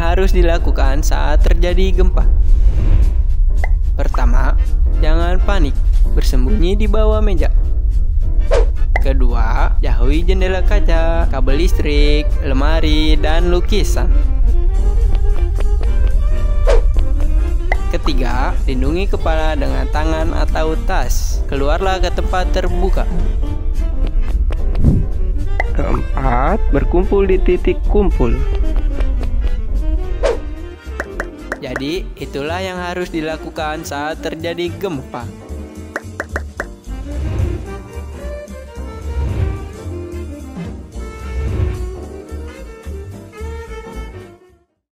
harus dilakukan saat terjadi gempa. Pertama, jangan panik, bersembunyi di bawah meja. Kedua, jauhi jendela kaca, kabel listrik, lemari, dan lukisan. Ketiga, lindungi kepala dengan tangan atau tas. Keluarlah ke tempat terbuka. Keempat, berkumpul di titik kumpul. Jadi, itulah yang harus dilakukan saat terjadi gempa.